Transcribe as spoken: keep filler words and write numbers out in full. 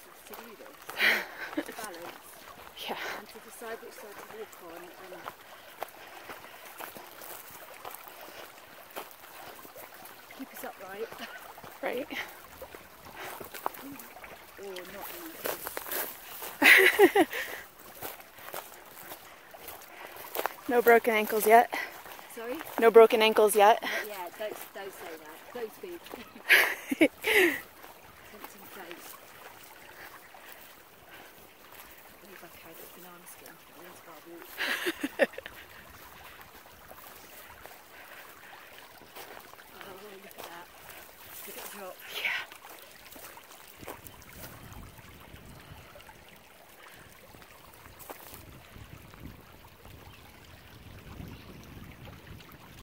muscles to do this, to balance, Yeah. and to decide which side to walk on, and keep us upright. Right. Or not. No broken ankles yet. Sorry? No broken ankles yet. Not yet. Don't, don't say that. Don't speak. Tempting fate. I believe I carried a banana skin for the entire walk.